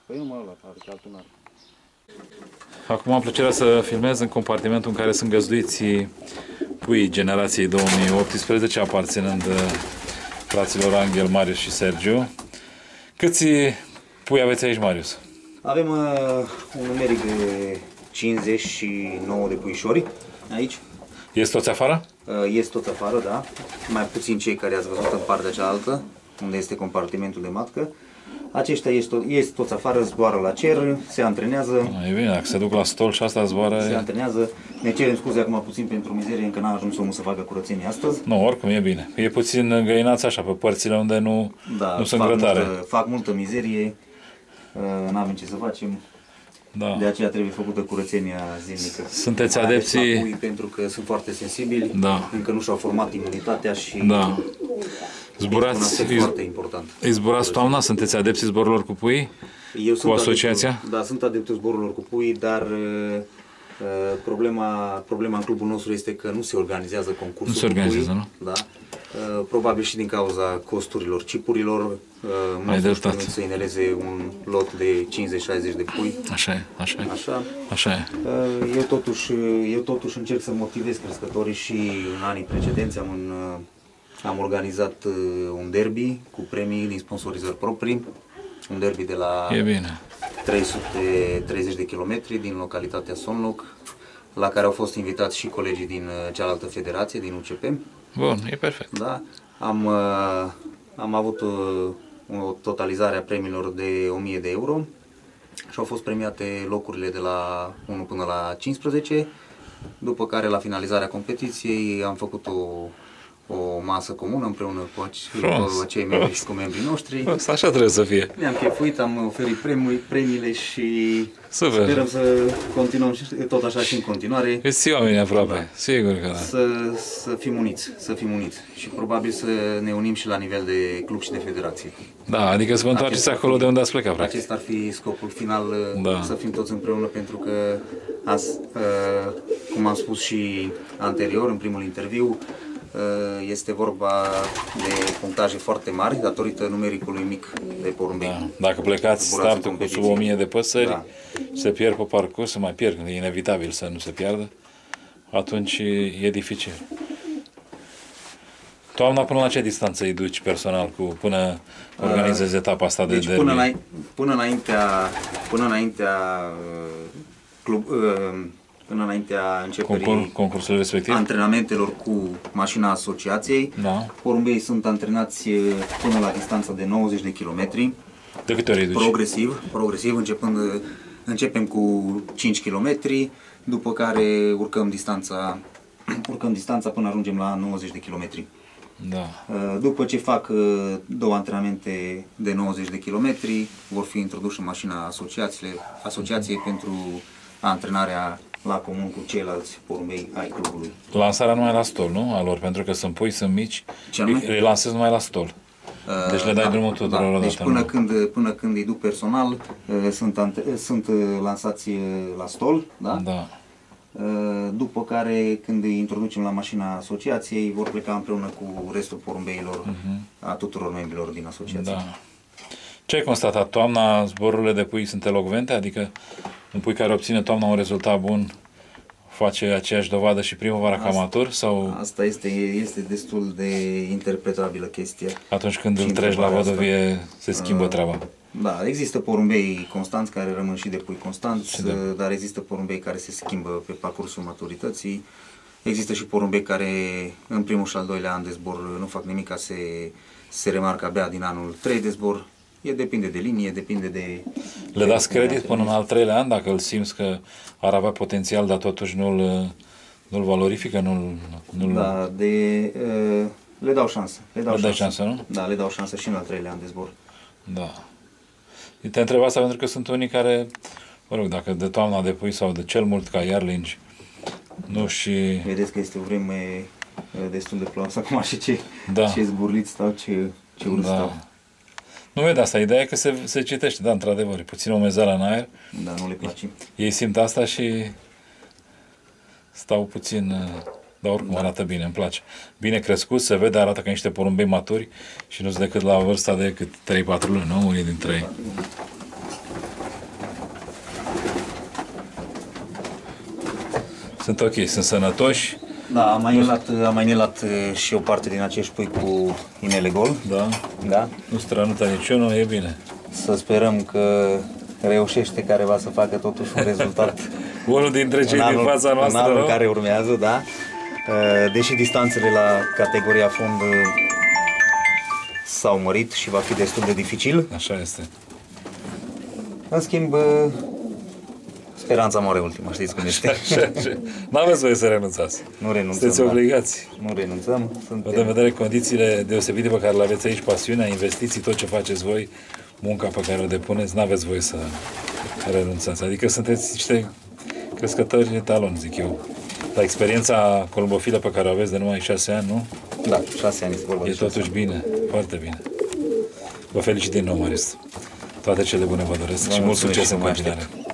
Păi nu mă ăla, are altul n-are. Acum am plăcerea să filmez în compartimentul în care sunt găzduiți puii generației 2018, aparținând fraților Angel, Marius și Sergiu. Câți pui aveți aici, Marius? Avem un numeric de 59 de puișori aici. Ies toți afară? Ies toți afară, da. Mai puțin cei care ați văzut în partea cealaltă, unde este compartimentul de matcă. Aceștia ies toți afară, zboară la cer, se antrenează. E bine, dacă se duc la stol și asta zboară... Se antrenează. Ne cerem scuze acum puțin pentru mizerie, încă n-a ajuns omul să facă curățenie astăzi. Nu, oricum e bine. E puțin îngăinați așa, pe părțile unde nu sunt grătare. Fac multă mizerie, n-avem ce să facem. Da. De aceea trebuie făcută curățenia zilnică. Sunteți adepții... Pentru că sunt foarte sensibili, da. Încă nu și-au format imunitatea și... Da. Zburați, foarte important. Îi zburați toamna? Sunteți adepții zborurilor cu pui? Eu cu asociația? Da, sunt adeptul zborurilor cu pui, dar problema în clubul nostru este că nu se organizează concursul. Nu se organizează, nu? Da. Probabil și din cauza costurilor chipurilor. Mai dreptate. Să ineleze un lot de 50-60 de pui. Așa e, așa e. Așa e. Eu totuși încerc să motivez crescătorii și în anii precedenți am organizat un derby cu premii din sponsorizări proprii. Un derby de la 330 de kilometri din localitatea Sonloc, la care au fost invitați și colegii din cealaltă federație, din UCP. Bun, e perfect. Da. Am avut o totalizare a premiilor de 1000 de euro și au fost premiate locurile de la 1 până la 15, după care la finalizarea competiției am făcut o masă comună împreună cu acei membri și cu membrii noștri. Așa trebuie să fie. Ne-am chefuit, am oferit premiile și super. Sperăm să continuăm tot așa și în continuare. Ești oameni aproape, da. Sigur că da. Să fim uniți, și probabil să ne unim și la nivel de club și de federație. Da, adică să vă întoarceți acolo de unde ați plecat, practic. Acesta ar fi scopul final, să fim toți împreună, pentru că, cum am spus și anterior, în primul interviu, este vorba de punctaje foarte mari datorită numericului mic de porumbei. Da. Dacă plecați startul cu sub 1000 de păsări, se pierd pe parcurs, se mai pierd, e inevitabil să nu se piardă, atunci e dificil. Toamna până la ce distanță îi duci personal până organizezi etapa asta de derby? Până înaintea începerii concursul respectiv, antrenamentelor cu mașina asociației. Da. Porumbeii sunt antrenați până la distanța de 90 de kilometri. De câte ori îi duci? Progresiv, începem cu 5 km, după care urcăm distanța până ajungem la 90 de kilometri. Da. După ce fac 2 antrenamente de 90 de kilometri, vor fi introduși în mașina asociației pentru antrenarea la comun cu ceilalți porumbei ai clubului. Lansarea numai la stol, nu? A lor, pentru că sunt pui, sunt mici, îi lansezi numai la stol. Deci le dai drumul tuturor odată. Deci până când îi duc personal, sunt lansați la stol, da? Da. După care, când îi introducem la mașina asociației, vor pleca împreună cu restul porumbeilor, a tuturor membrilor din asociație. Da. Ce ai constatat? Toamna, zborurile de pui sunt elocvente? Adică un pui care obține toamna un rezultat bun face aceeași dovadă și primăvara ca amator? Sau... Asta este destul de interpretabilă chestie. Atunci când îl treci la văduvie, se schimbă treaba. Da, există porumbei constanți care rămân și de pui constanți, dar există porumbei care se schimbă pe parcursul maturității. Există și porumbei care în primul și al doilea an de zbor nu fac nimic, se remarcă abia din anul 3 de zbor. Depinde de linie, depinde de... Le dați credit până în al 3-lea an, dacă îl simți că ar avea potențial, dar totuși nu-l valorifică, Da, le dau șansă. Le dau șansă, nu? Da, le dau șansă și în al 3-lea an de zbor. Da. Te întreb asta pentru că sunt unii care, mă rog, dacă de toamna de pui sau de cel mult ca iarlingi, nu și... Vedeți că este o vreme destul de ploasă acum și ce zburliți stau, ce urât stau. Nu vede asta, ideea e că se citește, da, într-adevăr, e puțin omezeală în aer. Da, nu le place. Ei simt asta și stau puțin, dar oricum arată bine, îmi place. Bine crescut, se vede, arată ca niște porumbei maturi și nu-s decât la vârsta de cât 3-4 luni, nu? Unii dintre ei. Sunt ok, sunt sănătoși. Da, am mai inelat și o parte din acești pui cu inele gol. Da. Da? Nu strănută niciunul, e bine. Să sperăm că reușește careva să facă totuși un rezultat Unul dintre cei din fața noastră, în anul nu? care urmează, da? Deși distanțele la categoria fond s-au mărit și va fi destul de dificil. Așa este. În schimb, speranța moare ultima, știți cum este. N-aveți voie să renunțați. Nu renunțăm. Sunteți obligați. Nu renunțăm. Văd în vedere condițiile deosebite pe care le aveți aici, pasiunea, investiții, tot ce faceți voi, munca pe care o depuneți, n-aveți voie să renunțați. Adică sunteți niște crescători etaloni, zic eu. La experiența columbofilă pe care o aveți de numai 6 ani, nu? Da, 6 ani este vorba de E 6 ani. totuși bine, foarte bine. Vă felicit din nou, Marius. Toate cele bune vă doresc și mult mulțumesc succes și în mă continuare. aștept.